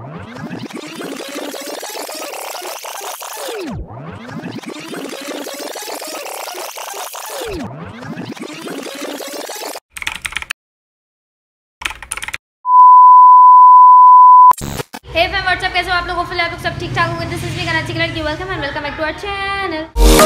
हे fam WhatsApp, कैसे हो आप लोग? होपफुली आप लोग सब ठीक ठाक होंगे। दिस इज मी कराची की लड़की, welcome and welcome back to our channel.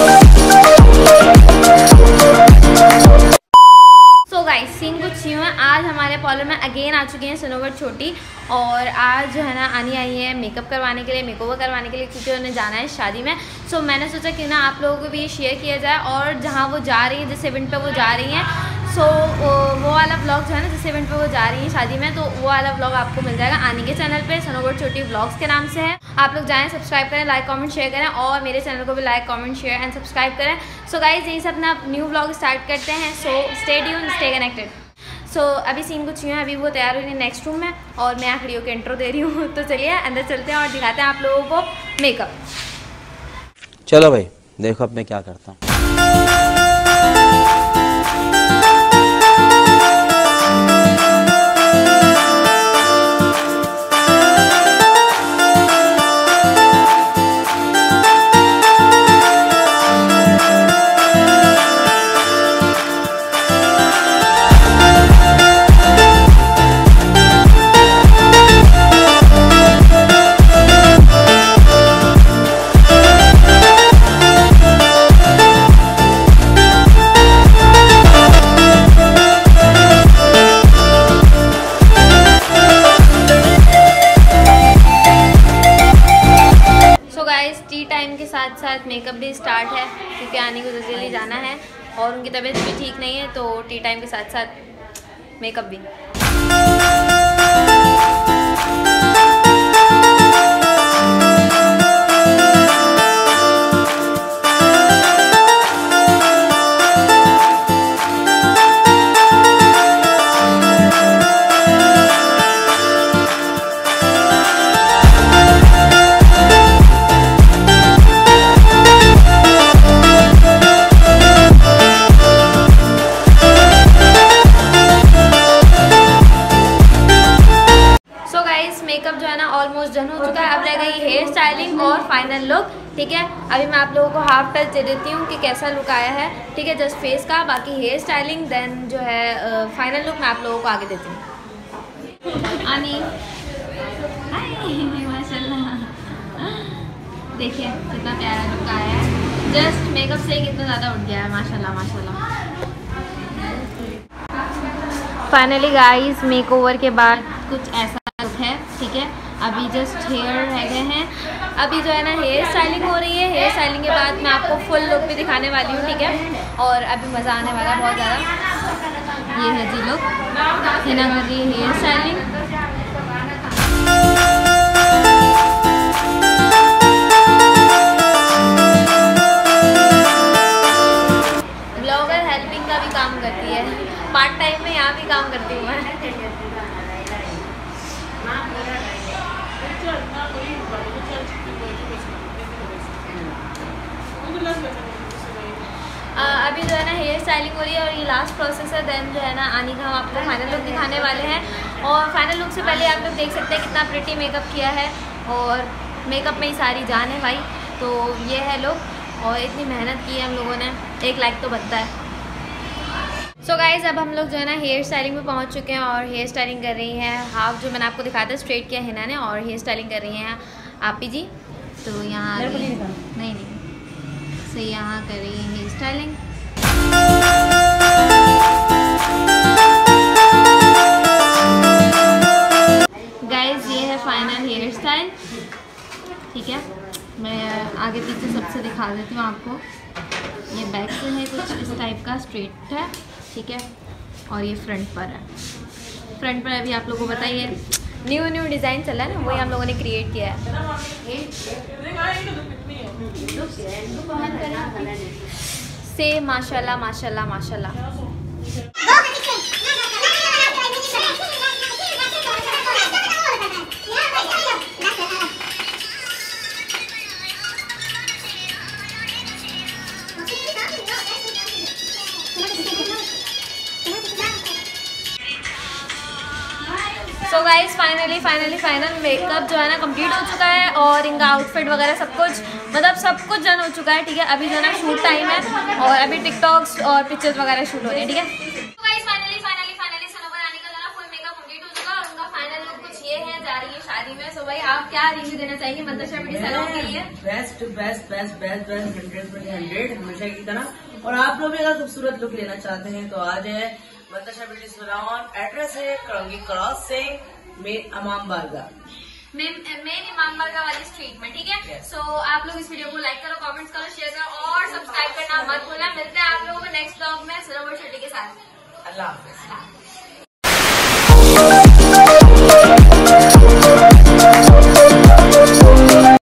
So guys, scene कुछ यूँ है। आज हमारे पार्लर में अगेन आ चुकी हैं सनोवर छोटी, और आज जो है ना आनी आई है मेकअप करवाने के लिए, मेकओवर करवाने के लिए, क्योंकि उन्हें जाना है शादी में। सो मैंने सोचा कि ना आप लोगों को भी ये शेयर किया जाए, और जहाँ वो जा रही है, जिस इवेंट पे वो जा रही हैं, सो वो वाला व्लॉग जो है ना, जिस इवेंट पे वो जा रही है शादी में, तो वो वाला व्लॉग आपको मिल जाएगा आनी के चैनल पे। सनोवर छोटी व्लॉग्स के नाम से है। आप लोग जाएं, सब्सक्राइब करें, लाइक कमेंट शेयर करें, और मेरे चैनल को भी like comment share and subscribe करें। सो गाइज, यहीं से अपना न्यू व्लॉग स्टार्ट करते हैं। So stay tuned, stay connected. So अभी सीन कुछ यूँ है, अभी वो तैयार हो रही है नेक्स्ट रूम में, और मैं आखिरी होकर इंट्रो दे रही हूँ। तो चलिए अंदर चलते हैं और दिखाते हैं आप लोगों को मेकअप। चलो भाई, देखो अब मैं क्या करता हूँ। टी टाइम के साथ साथ मेकअप भी स्टार्ट है, क्योंकि आने को जल्दी जाना है और उनकी तबीयत भी ठीक नहीं है, तो टी टाइम के साथ साथ मेकअप भी। मेकअप जो है ना ऑलमोस्ट डन हो चुका है। अब रह गई हेयर स्टाइलिंग और फाइनल लुक। ठीक है, अभी मैं आप लोगों को हाफ टच दे देती हूँ कि कैसा लुक आया है। ठीक है, जस्ट फेस का, बाकी हेयर स्टाइलिंग, देन जो है फाइनल लुक मैं आप लोगों को आगे देती हूँ। आनी माशाल्लाह, देखिए कितना प्यारा लुक आया है। जस्ट मेकअप से कितना ज़्यादा उठ गया है, माशाल्लाह माशाल्लाह। फाइनली गाइस, मेकओवर के बाद कुछ ऐसा लुक है। ठीक है, अभी जस्ट हेयर रह गए हैं। अभी जो है ना हेयर स्टाइलिंग हो रही है। हेयर स्टाइलिंग के बाद मैं आपको फुल लुक भी दिखाने वाली हूँ। ठीक है, और अभी मज़ा आने वाला है बहुत ज़्यादा। ये है जी लुक, हिना कर रही है हेयर स्टाइलिंग। ब्लॉगर हेल्पिंग का भी काम करती है, पार्ट टाइम में यहाँ भी काम करती हूँ मैं। अभी जो है ना हेयर स्टाइलिंग हो रही है, और ये लास्ट प्रोसेस है। देन जो है ना आनी का हम आपको फाइनल लुक दिखाने वाले हैं। और फाइनल लुक से पहले आप लोग देख सकते हैं कितना प्रिटी मेकअप किया है, और मेकअप में ही सारी जान है भाई। तो ये है लुक, और इतनी मेहनत की है हम लोगों ने, एक लाइक तो बनता है। सो गाइज़, अब हम लोग जो है ना हेयर स्टाइलिंग में पहुंच चुके हैं, और हेयर स्टाइलिंग कर रही हैं हाफ, जो मैंने आपको दिखाया था स्ट्रेट किया हिना ने, और हेयर स्टाइलिंग कर रही हैं आपी जी। तो यहाँ नहीं तो यहाँ कर रही है हेयर स्टाइलिंग। गाइज, ये है फाइनल हेयर स्टाइल। ठीक है, मैं आगे पीछे सबसे दिखा देती हूँ आपको। ये बैक से है कुछ इस टाइप का, स्ट्रेट है। ठीक है, और ये फ्रंट पर है। फ्रंट पर अभी आप लोगों को बताइए न्यू डिज़ाइन चला है ना, वही हम लोगों ने क्रिएट किया है। से माशाल्लाह माशाल्लाह माशाल्लाह। गाइस फाइनल मेकअप जो है ना कंप्लीट हो चुका है और इनका आउटफिट वगैरह सब कुछ मतलब सब कुछ डन हो चुका है। ठीक है, अभी जो है ना शूट टाइम है और अभी टिकटॉक्स और पिक्चर्स वगैरह शूट हो रही है। ठीक है, फाइनली सनोवर रानी का जो है फुल मेकअप कंप्लीट हो चुका है और उनका फाइनल लुक कुछ ये है, जा रही है शादी में। सो भाई आप क्या रिव्यू देना चाहेंगे मंतशा ब्यूटी सैलून के लिए? बेस्ट 100% हमेशा की तरह। और आप लोग भी अगर खूबसूरत लुक लेना चाहते हैं तो आ जाए मंतशा ब्यूटी सैलून। एड्रेस है करंगी क्रॉस से मेन इमाम बारगाह वाली स्ट्रीट में। ठीक है, सो आप लोग इस वीडियो को लाइक करो, कमेंट्स करो, शेयर करो और सब्सक्राइब करना मत भूलना। मिलते हैं आप लोगों को नेक्स्ट ब्लॉग में सनोवर छोटी के साथ। अल्लाह हाफिज।